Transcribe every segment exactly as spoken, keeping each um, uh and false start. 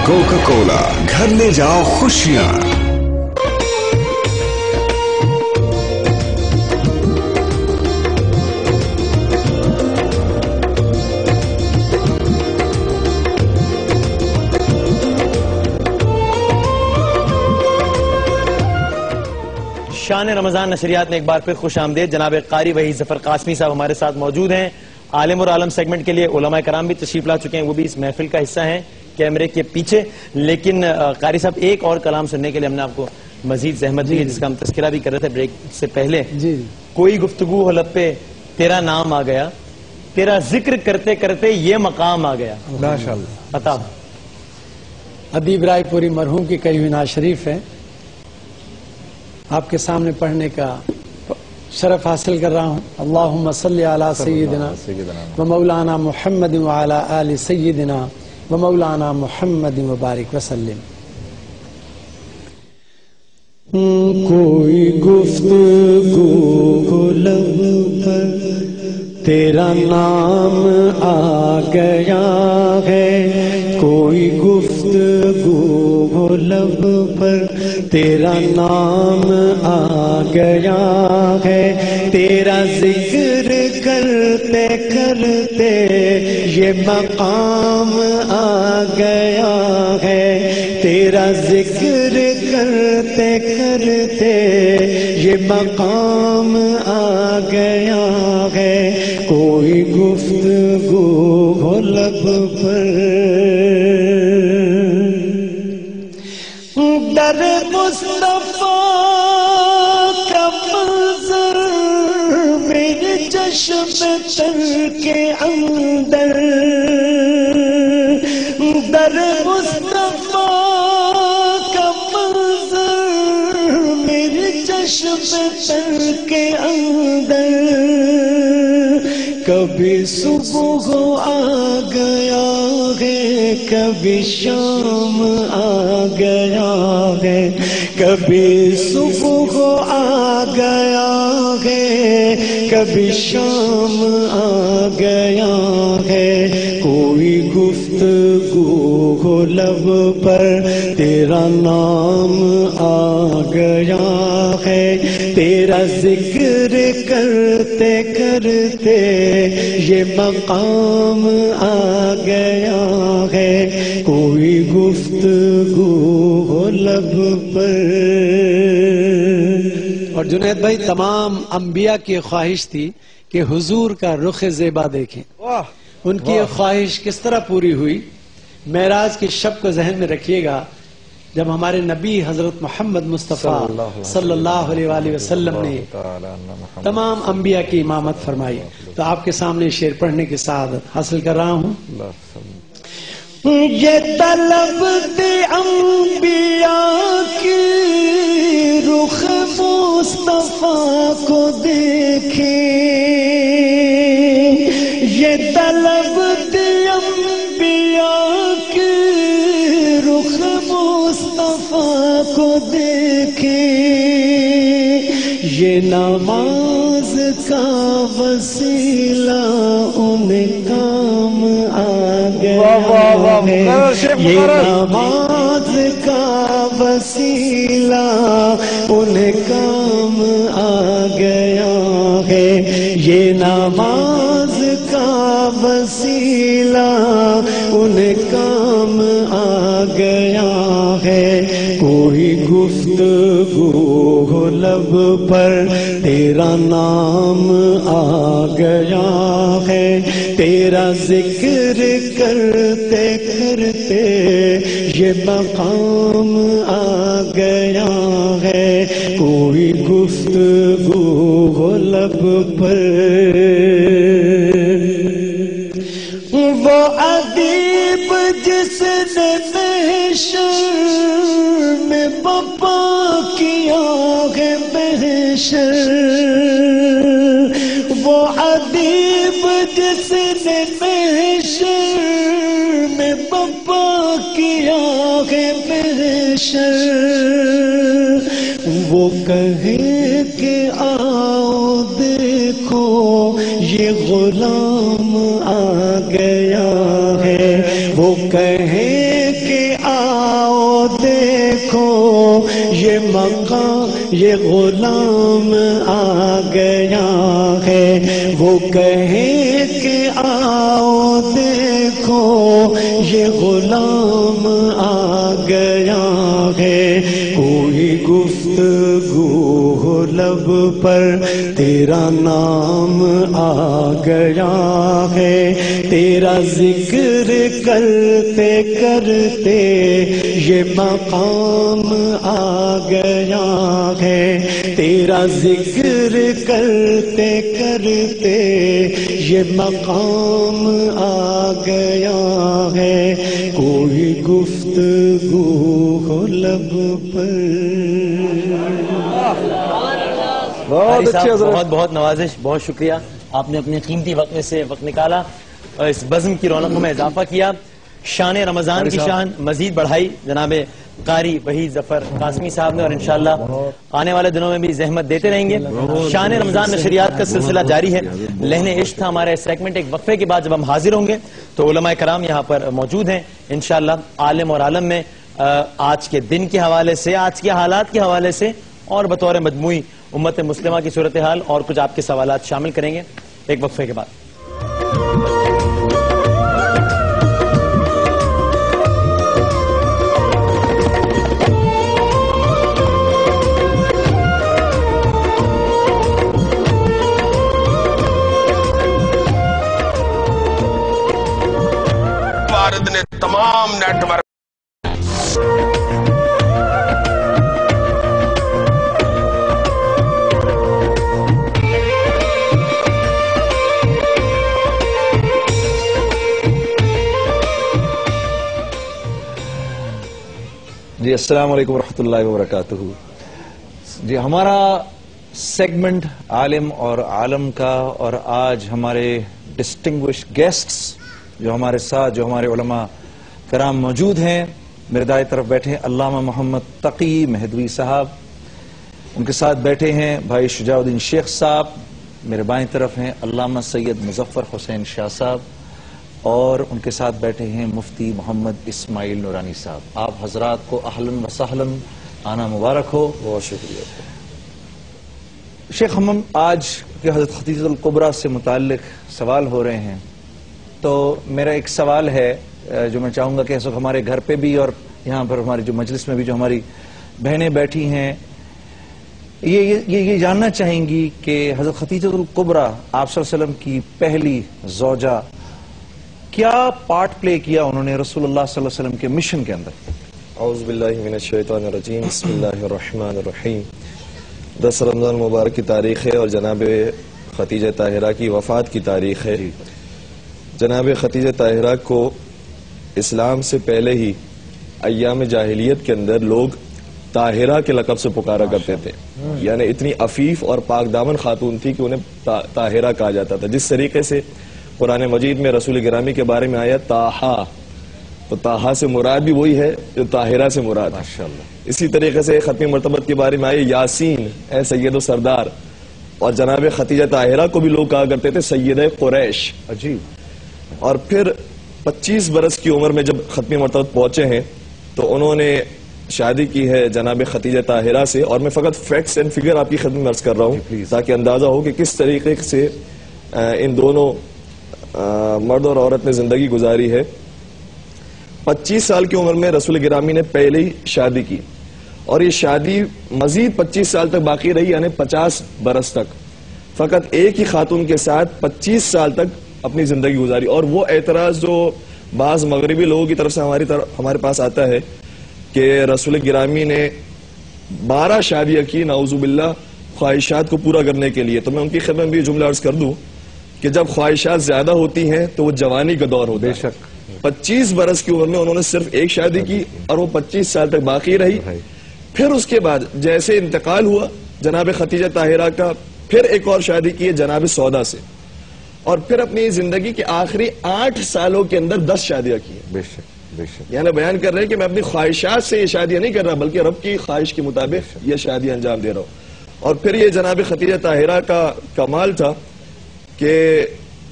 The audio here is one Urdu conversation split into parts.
कोका कोला, घर ले जाओ खुशियाँ। शान रमضان नशरियात में एक बार फिर खुश आमदेद। जनाब कारी वही जफर कासमी साहब हमारे साथ मौजूद हैं। आलिम और आलम सेगमेंट के लिए उलमा कराम भी तशरीफ ला चुके हैं, वो भी इस महफिल का हिस्सा हैं कैमरे के पीछे। लेकिन कारी साहब, एक और कलाम सुनने के लिए हमने आपको मजीद जहमत दी है, जिसका हम तस्करा भी कर रहे थे ब्रेक से पहले। जी। कोई गुफ्तगू हो लब पे तेरा नाम आ गया, तेरा जिक्र करते करते ये मकाम आ गया। माशाअल्लाह। बता। अदीब रायपुरी मरहूम की कई हुई नाज शरीफ है, आपके सामने पढ़ने का शरफ हासिल कर रहा हूँ। अल्लाहुम्मा सल्ली अला सय्यिदिना व मौलाना मुहम्मद व अला आलि सय्यिदिना व मौलाना मुहम्मद व बारिक वसल्लिम। कोई गुफ्तगू को लब पर तेरा नाम आ गया है, कोई गुफ्तगू हो लब पर तेरा नाम आ गया है, तेरा जिक्र करते करते ये मकाम आ गया है, तेरा जिक्र करते करते ये मकाम आ गया है, कोई गुफ्तगू हो लब पर दर मुस्तफा का मंजर मेरे चश्म तर के अंदर, दर मुस्तफा का मंजर मेरे चश्म तर के अंदर, कभी सुबह आ गया है, कभी शाम आ गया है, कभी सुबह आ गया है, कभी शाम आ गया है, कोई गुफ्तगू हो लब पर तेरा नाम आ गया है, तेरा जिक्र करते करते ये मकाम आ गया है, कोई गुफ्तगू हो लब पर। और जुनैद भाई, तमाम अंबिया की ख्वाहिश थी कि हुजूर का रुख ज़ेबा देखें। उनकी ये ख्वाहिश किस तरह पूरी हुई, मेराज की शब को जहन में रखिएगा, जब हमारे नबी हजरत मोहम्मद मुस्तफ़ा सल्लल्लाहु अलैहि वसल्लम ने तमाम अंबिया की इमामत फरमाई। तो आपके सामने शेर पढ़ने की सआदत हासिल कर रहा हूँ। ये तलब थे अंबिया की रुख मुस्तफ़ा को देखे, ये तलब थे अंबिया की रुख मुस्तफ़ा को देखे, ये नमाज का वसीला उन्हें काम आ गया है, ये नमाज का वसीला उन्हें काम आ गया है, ये नमाज का वसीला उन्हें काम आ गया है, कोई गुफ्तगू हो लब पर तेरा नाम आ गया है, तेरा जिक्र करते करते ये मकाम आ गया है, कोई गुफ्तगू हो लब पर। वो अदीब जिसने महशर में बपा किया है महशर, वो अदीब जिसने महशर में बपा किया है महशर, वो कहे कि आओ देखो ये गुलाम आ गया है, वो कहे کہ آؤ دیکھو یہ مقام یہ غلام آ گیا ہے، وہ کہے کہ آؤ دیکھو یہ غلام آ گیا ہے، کوئی گفتگو ہو لب پر تیرا نام آ گیا ہے، تیرا ذکر کرتے کرتے یہ مقام آ گیا ہے، تیرا ذکر کرتے کرتے یہ مقام آ گیا ہے، کوئی گفتگو ہو لب پر۔ بہت اچھے حضرت، بہت بہت نوازش، بہت شکریہ، آپ نے اپنے قیمتی وقت میں سے وقت نکالا اور اس بزم کی رونقوں میں اضافہ کیا، شان رمضان کی شان مزید بڑھائی جناب قاری وحید ظفر قاسمی صاحب نے، اور انشاءاللہ آنے والے دنوں میں بھی زحمت دیتے رہیں گے۔ شان رمضان نشریات کا سلسلہ جاری ہے، لہن عشق تھا ہمارا سیگمنٹ، ایک وقفے کے بعد جب ہم حاضر ہوں گے تو علماء کرام یہاں پر موجود ہیں انشاءاللہ، عالم اور عالم میں آج کے دن کے حوالے سے، آج کے حالات کے حوالے سے اور بطور مجموعی امت مسلمہ کی صورتحال اور کچھ آپ کے سوالات شامل کریں گے ایک وقفے کے بعد۔ بھارت نے تمام نیٹ ورک جی السلام علیکم ورحمۃ اللہ وبرکاتہ۔ جی ہمارا سیگمنٹ عالم اور عالم کا، اور آج ہمارے ڈسٹنگوش گیسٹس جو ہمارے ساتھ، جو ہمارے علماء کرام موجود ہیں، میرے دائیں طرف بیٹھے ہیں علامہ محمد تقی مہدوی صاحب، ان کے ساتھ بیٹھے ہیں بھائی شجاع الدین شیخ صاحب، میرے بائیں طرف ہیں علامہ سید مظفر حسین شاہ صاحب، اور ان کے ساتھ بیٹھے ہیں مفتی محمد اسماعیل نورانی صاحب۔ آپ حضرات کو اہلاً و سہلاً، آنا مبارک ہو۔ بہت شکریہ شیخ، ہم آج کے حضرت ختیجہ الکبریٰ سے متعلق سوال ہو رہے ہیں، تو میرا ایک سوال ہے جو میں چاہوں گا کہ اس وقت ہمارے گھر پہ بھی اور یہاں پر ہماری جو مجلس میں بھی جو ہماری بہنیں بیٹھی ہیں، یہ یہ یہ جاننا چاہیں گی کہ حضرت ختیجہ الکبریٰ آپ صلی اللہ علیہ وسلم کی پہلی زوجہ، کیا پارٹ پلے کیا انہوں نے رسول اللہ صلی اللہ علیہ وسلم کے مشن کے اندر؟ اعوذ باللہ من الشیطان الرجیم، بسم اللہ الرحمن الرحیم۔ دس رمضان مبارک کی تاریخ ہے اور جناب ختیجہ طاہرہ کی وفات کی تاریخ ہے۔ جناب ختیجہ طاہرہ کو اسلام سے پہلے ہی ایام جاہلیت کے اندر لوگ طاہرہ کے لقب سے پکارا کرتے تھے، یعنی اتنی عفیف اور پاک دامن خاتون تھی کہ انہیں طاہرہ کہا جاتا تھا۔ جس طریقے سے قرآن مجید میں رسول گرامی کے بارے میں آیا طٰہٰ، تو طٰہٰ سے مراد بھی وہی ہے جو طاہرہ سے مراد ہے۔ ماشاءاللہ۔ اسی طریقے سے ختم مرتبت کے بارے میں آئے یاسین، اے سید و سردار، اور جناب ختیجہ طاہرہ کو بھی لوگ کہا کرتے تھے سیدہ قریش۔ عجیب۔ اور پھر پچیس برس کی عمر میں جب ختم مرتبت پہنچے ہیں تو انہوں نے شادی کی ہے جناب ختیجہ طاہرہ سے، اور میں فقط فیکٹس اینڈ فگر آپ کی خدمت میں عرض کر رہا ہوں تاکہ اندازہ ہو کہ کس طریقے سے ان دونوں مرد اور عورت نے زندگی گزاری ہے۔ پچیس سال کی عمر میں رسول گرامی نے پہلے ہی شادی کی، اور یہ شادی مزید پچیس سال تک باقی رہی، یعنی پچاس برس تک فقط ایک ہی خاتون کے ساتھ پچیس سال تک اپنی زندگی گزاری۔ اور وہ اعتراض جو بعض مغربی لوگوں کی طرف سے ہماری طرف ہمارے پاس آتا ہے کہ رسول گرامی نے بارہ شادیاں کی نعوذ باللہ خواہشات کو پورا کرنے کے لیے، تو میں ان کی خدمت میں بھی جملہ عرض کر دوں کہ جب خواہشات زیادہ ہوتی ہیں تو وہ جوانی کا دور ہوتا ہے۔ بے شک پچیس برس کی عمر میں انہوں نے صرف ایک شادی کی اور وہ پچیس سال تک باقی رہی۔ پھر اس کے بعد جیسے انتقال ہوا جناب ختیجہ طاہرہ کا، پھر ایک اور شادی کی ہے جناب سودا سے، اور پھر اپنی زندگی کے آخری آٹھ سالوں کے اندر دس شادیاں کی ہیں۔ بے شک بے شک یعنی بیان کر رہے ہیں کہ میں اپنی خواہشات سے یہ شادیاں نہیں کر رہا بلکہ رب کی خواہش کے مطابق یہ شادی انجام دے رہا ہوں۔ اور پھر یہ جناب ختیجہ طاہرہ کا کمال تھا کہ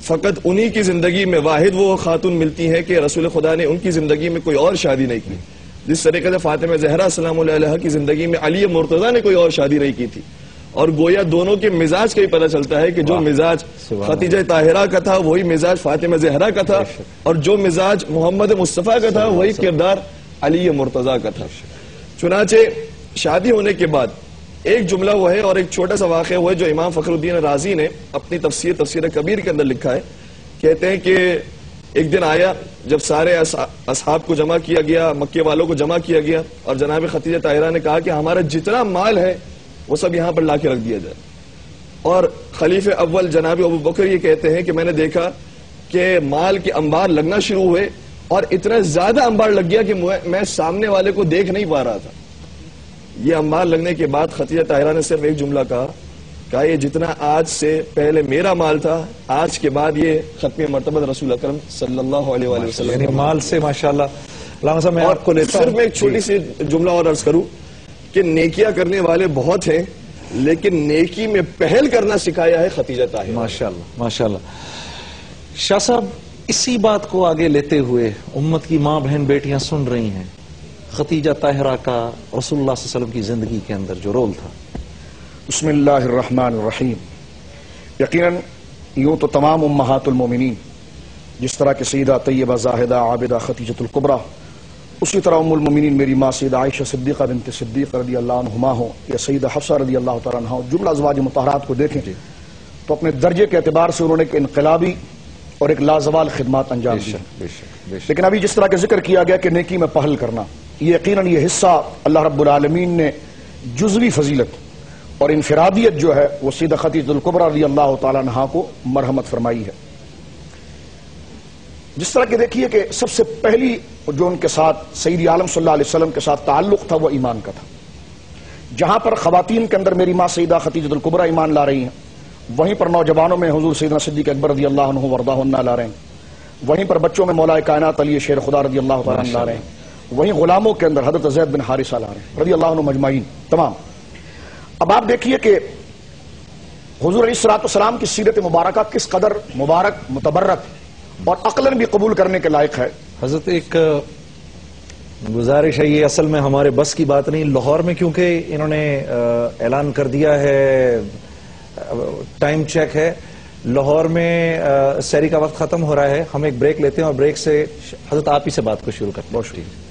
فقط انہی کی زندگی میں واحد وہ خاتون ملتی ہیں کہ رسول خدا نے ان کی زندگی میں کوئی اور شادی نہیں کی. جس طریقے سے فاطمہ زہرا سلام اللہ علیہ کی زندگی میں علی مرتضیٰ نے کوئی اور شادی نہیں کی تھی. اور گویا دونوں کے مزاج کا ہی پتہ چلتا ہے کہ جو مزاج خدیجہ طاہرہ کا تھا وہی مزاج فاطمہ زہرا کا تھا, اور جو مزاج محمد مصطفیٰ کا تھا وہی کردار علی مرتضیٰ کا تھا. چنانچہ شادی ہونے کے بعد ایک جملہ وہ ہے اور ایک چھوٹا سا واقعہ وہ ہے جو امام فخر الدین رازی نے اپنی تفسیر تفسیر کبیر کے اندر لکھا ہے. کہتے ہیں کہ ایک دن آیا جب سارے اصحاب کو جمع کیا گیا, مکے والوں کو جمع کیا گیا, اور جناب خدیجہ طاہرہ نے کہا کہ ہمارا جتنا مال ہے وہ سب یہاں پر لا کے رکھ دیا جائے. اور خلیفہ اول جناب ابو بکر یہ کہتے ہیں کہ میں نے دیکھا کہ مال کے انبار لگنا شروع ہوئے, اور اتنا زیادہ انبار لگ گیا کہ میں سامنے والے کو دیکھ نہیں پا رہا تھا. یہ انبار لگنے کے بعد خدیجہ طاہرہ نے صرف ایک جملہ کہا, کہا یہ جتنا آج سے پہلے میرا مال تھا آج کے بعد یہ ختم مرتبہ رسول اکرم صلی اللہ علیہ وآلہ وسلم, یعنی مال سے ماشاءاللہ. علامہ صاحب میں آپ کو لیتا ہوں, صرف میں ایک چھوٹی سی جملہ اور عرض کروں کہ نیکیاں کرنے والے بہت ہیں لیکن نیکی میں پہل کرنا سکھایا ہے خدیجہ طاہرہ. ماشاءاللہ ماشاءاللہ. شاہ صاحب اسی بات کو آگے لیتے ہوئے امت کی ماں بہن بیٹیاں سن رہی ہیں, خدیجہ طاہرہ کا رسول اللہ صلی اللہ علیہ وسلم کی زندگی کے اندر جو رول تھا. بسم اللہ الرحمن الرحیم. یقیناً یوں تو تمام امہات المومنین جس طرح کہ سیدہ طیبہ زاہدہ عابدہ خدیجۃ الکبریٰ, اسی طرح ام المومنین میری ماں سیدہ عائشہ صدیقہ بنت صدیق رضی اللہ عنہما ہوں یا سیدہ حفصہ رضی اللہ تعالیٰ عنہ, جملہ ازواج مطہرات کو دیکھیں تو اپنے درجے کے اعتبار سے انہوں نے ایک انقلابی اور ایک لازوال خدمات انجام دی. لیکن ابھی جس طرح کا ذکر کیا گیا کہ نیکی میں پہل کرنا, یہ یقیناً یہ حصہ اللہ رب العالمین نے جزوی فضیلت اور انفرادیت جو ہے وہ سیدہ خدیجہ الکبریٰ رضی اللہ تعالیٰ عنہا کو مرحمت فرمائی ہے. جس طرح کہ دیکھیے کہ سب سے پہلی جو ان کے ساتھ سیدی عالم صلی اللہ علیہ وسلم کے ساتھ تعلق تھا وہ ایمان کا تھا. جہاں پر خواتین کے اندر میری ماں سیدہ خدیجہ الکبریٰ ایمان لا رہی ہیں, وہیں پر نوجوانوں میں حضور سیدنا صدیق اکبر رضی اللہ عنہ ورداہ عنہ لا رہے ہیں, وہیں پر بچوں میں مولا کائنات علی شیر خدا رضی اللہ تعالیٰ عنہ لا رہے ہیں, وہیں غلاموں کے اندر حضرت زید بن حارثہ لا رہے ہیں رضی اللہ عنہ مجمعین تمام. اب آپ دیکھیے کہ حضور علیہ الصلوۃ والسلام کی سیرت مبارکہ کس قدر مبارک, متبرک اور عقلاً بھی قبول کرنے کے لائق ہے. حضرت ایک گزارش ہے, یہ اصل میں ہمارے بس کی بات نہیں, لاہور میں کیونکہ انہوں نے اعلان کر دیا ہے, ٹائم چیک ہے, لاہور میں سحری کا وقت ختم ہو رہا ہے, ہم ایک بریک لیتے ہیں اور بریک سے حضرت آپ ہی سے بات کو شروع کرتے ہیں. بہت شکریہ.